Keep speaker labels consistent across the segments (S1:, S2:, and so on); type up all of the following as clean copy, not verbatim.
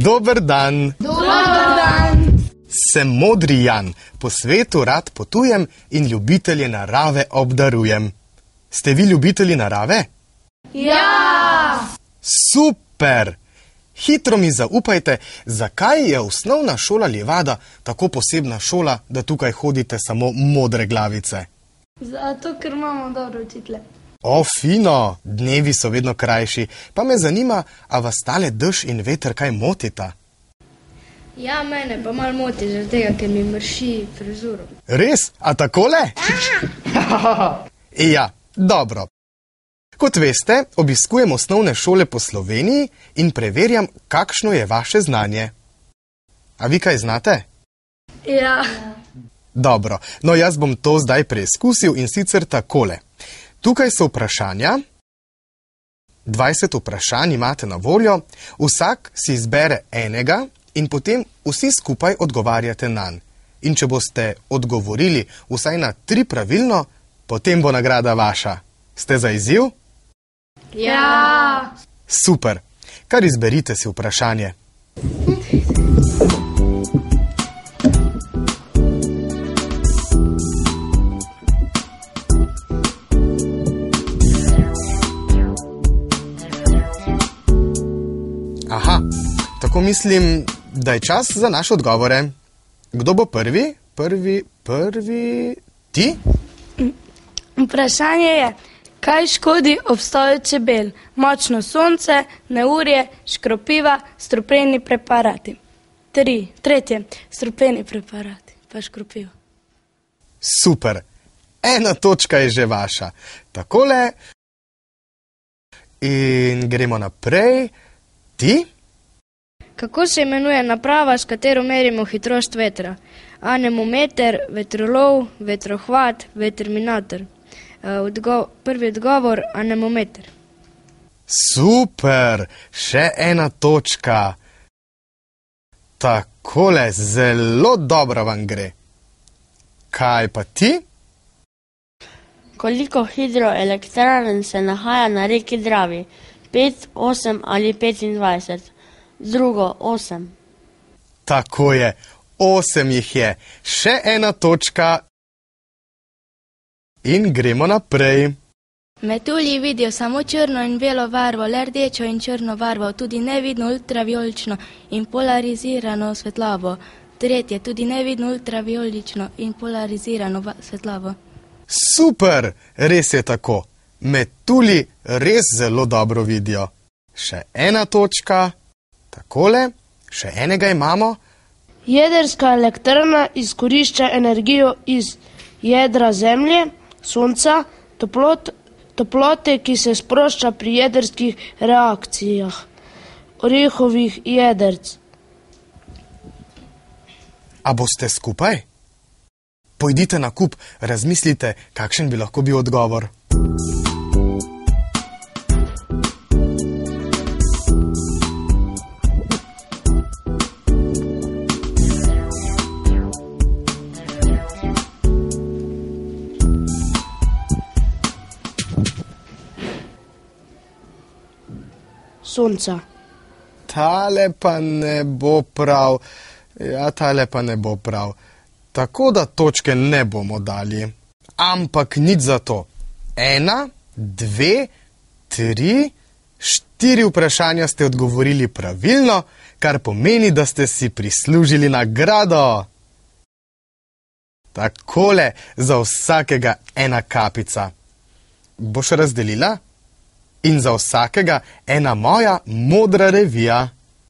S1: Dober dan.
S2: Dober dan.
S1: Sem Modri Jan, po svetu rad potujem in ljubitelje narave obdarujem. Ste vi ljubitelji narave?
S2: Ja!
S1: Super! Hitro mi zaupajte, zakaj je osnovna šola Livada tako posebna šola, da tukaj hodite samo modre glavice?
S2: Zato, ker imamo dobre učitelje.
S1: O, fino! Dnevi so vedno krajši. Pa me zanima, a vas tale dež in veter kaj motita?
S3: Ja, mene pa malo moti, zaradi tega, ker mi mrši frizuro.
S1: Res? A takole? Ja, dobro. Kot veste, obiskujem osnovne šole po Sloveniji in preverjam, kakšno je vaše znanje. A vi kaj znate?
S2: Ja.
S1: Dobro, no jaz bom to zdaj preizkusil in sicer takole. Tukaj so vprašanja. 20 vprašanj imate na voljo, vsak si izbere enega in potem vsi skupaj odgovarjate nanj. In če boste odgovorili vsaj na 3 pravilno, potem bo nagrada vaša. Ste za izziv?
S2: Ja.
S1: Super. Kar izberite si vprašanje. Aha, tako mislim, da je čas za naše odgovore. Kdo bo prvi? Prvi... Ti?
S2: Vprašanje je, kaj škodi obstoju čebel? Močno sonce, neurje, škropiva, strupeni preparati. Tretje, strupeni preparati, pa škropiva.
S1: Super. 1 točka je že vaša. Takole. In gremo naprej. Ti?
S3: Kako se imenuje naprava, s katero merimo hitrost vetra? Anemometer, vetrolov, vetrohvat, veterminator. Prvi odgovor, anemometer.
S1: Super, še 1 točka. Takole, zelo dobro vam gre. Kaj pa ti?
S4: Koliko hidroelektrarn se nahaja na reki Dravi? 5, 8 ali 25? Drugo, 8.
S1: Tako je, 8 jih je. Še 1 točka. In gremo naprej.
S5: Metulji vidijo samo črno in belo barvo, le rdečo in črno barvo, tudi nevidno ultravijolično in polarizirano svetlobo. Tretje, tudi nevidno ultravijolično in polarizirano svetlobo.
S1: Super, res je tako. Metulji res zelo dobro vidijo. Še 1 točka. Takole, še enega imamo.
S6: Jedrska elektrarna izkorišča energijo iz jedra Zemlje, Sonca, toplote, ki se sprošča pri jedrskih reakcijah, orehovih jedrc.
S1: A boste skupaj? Pojdite na kup, razmislite, kakšen bi lahko bil odgovor.
S6: Sonca.
S1: Tale pa ne bo prav. Ja, tale pa ne bo prav. Tako da točke ne bomo dali. Ampak nič za to. 1, 2, 3, 4 vprašanja ste odgovorili pravilno, kar pomeni, da ste si prislužili nagrado. Takole, za vsakega 1 kapica. Boš razdelila? In za vsakega 1 moja modra revija.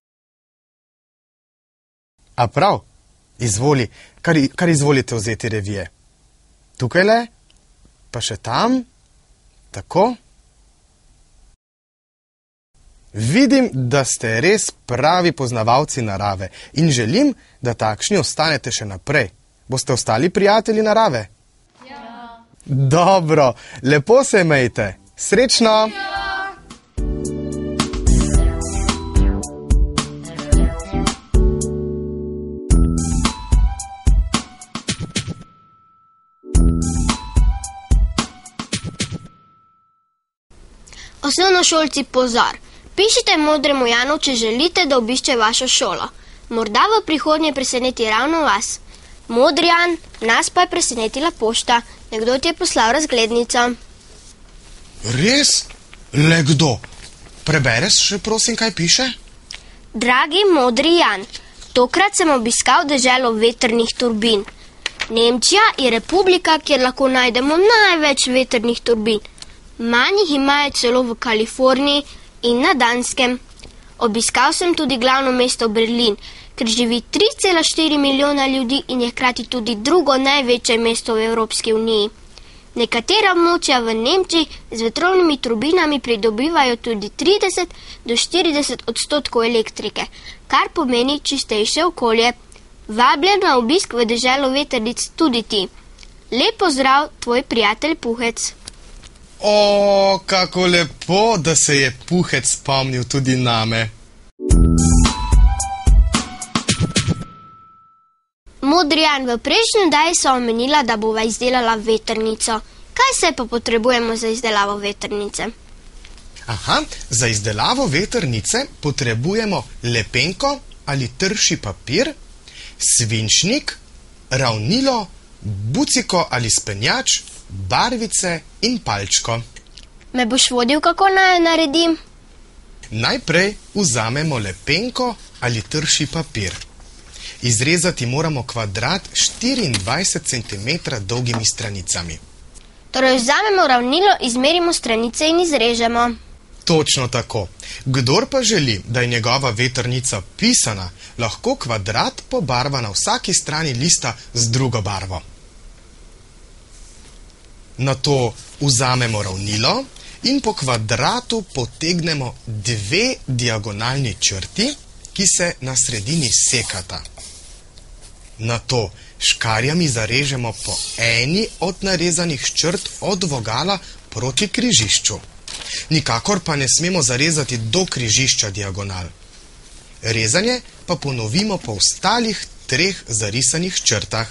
S1: A prav, izvoli, kar izvolite vzeti revije. Tukajle, pa še tam, tako. Vidim, da ste res pravi poznavalci narave in želim, da takšni ostanete še naprej. Boste ostali prijatelji narave? Ja. Dobro, lepo se imejte. Srečno! Ja.
S7: Osnovnošolci pozor! Napišite modremu Janu, če želite, da obišče vašo šolo. Morda v prihodnje preseneti ravno vas. Modri Jan, nas pa je presenetila pošta. Nekdo ti je poslal razglednico.
S1: Res? Le kdo? Prebereš še prosim, kaj piše?
S7: Dragi modri Jan, tokrat sem obiskal deželo vetrnih turbin. Nemčija je republika, kjer lahko najdemo največ vetrnih turbin. Manj jih imajo celo v Kaliforniji in na Danskem. Obiskal sem tudi glavno mesto Berlin, ker živi 3,4 milijona ljudi in je hkrati tudi drugo največje mesto v Evropski uniji. Nekatera območja v Nemčiji z vetrovnimi turbinami pridobivajo tudi 30 do 40% elektrike, kar pomeni čistejše okolje. Vabljen na obisk v deželo vetrnic tudi ti. Lep pozdrav, tvoj prijatelj Puhec.
S1: O, kako lepo, da se je Puhec spomnil tudi name.
S7: Modri Jan, v prejšnji oddaji so omenila, da bova izdelala vetrnico. Kaj se pa potrebujemo za izdelavo vetrnice?
S1: Aha, za izdelavo vetrnice potrebujemo lepenko ali trši papir, svinčnik, ravnilo, buciko ali spenjač, barvice in palčko.
S7: Me boš vodil, kako naj jo naredim?
S1: Najprej vzamemo lepenko ali trši papir. Izrezati moramo kvadrat 24 cm dolgimi stranicami.
S7: Torej vzamemo ravnilo, izmerimo stranice in izrežemo.
S1: Točno tako. Kdor pa želi, da je njegova vetrnica pisana, lahko kvadrat pobarva na vsaki strani lista z drugo barvo. Nato vzamemo ravnilo in po kvadratu potegnemo dve diagonalni črti, ki se na sredini sekata. Nato škarjami zarežemo po eni od narezanih črt od vogala proti križišču. Nikakor pa ne smemo zarezati do križišča diagonal. Rezanje pa ponovimo po ostalih 3 zarisanih črtah.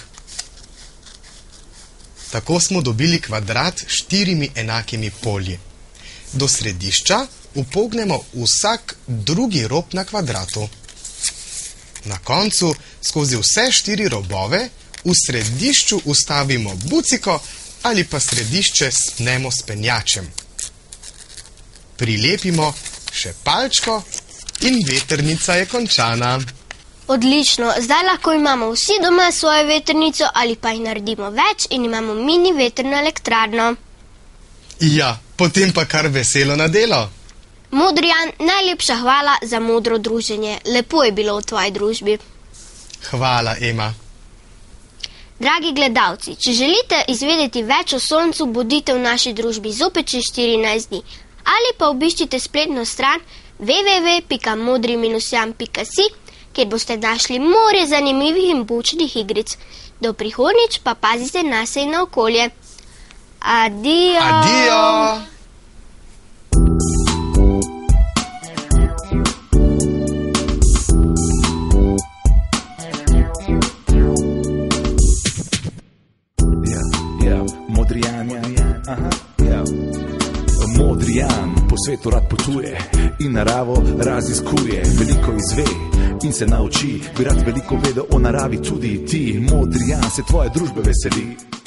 S1: Tako smo dobili kvadrat s 4 enakimi polji. Do središča upognemo vsak drugi rob na kvadratu. Na koncu skozi vse 4 robove v središču ustavimo buciko ali pa središče spnemo s penjačem. Prilepimo še palčko in vetrnica je končana.
S7: Odlično, zdaj lahko imamo vsi doma svojo vetrnico ali pa jih naredimo več in imamo mini vetrno elektrarno.
S1: Ja, potem pa kar veselo na delo.
S7: Modri Jan, najlepša hvala za modro druženje. Lepo je bilo v tvoji družbi.
S1: Hvala, Ema.
S7: Dragi gledalci, če želite izvedeti več o soncu, bodite v naši družbi zopet čez 14 dni. Ali pa obiščite spletno stran www.modri-jan.si, kjer boste našli morje zanimivih in poučnih igric. Do prihodnjič pa pazite nase in na okolje. Adijo!
S1: Adijo!
S8: Modri Jan po svetu rad potuje in naravo raziskuje, veliko izve in se nauči, bi rad veliko vedel o naravi tudi ti. Modri Jan se tvoje družbe veseli.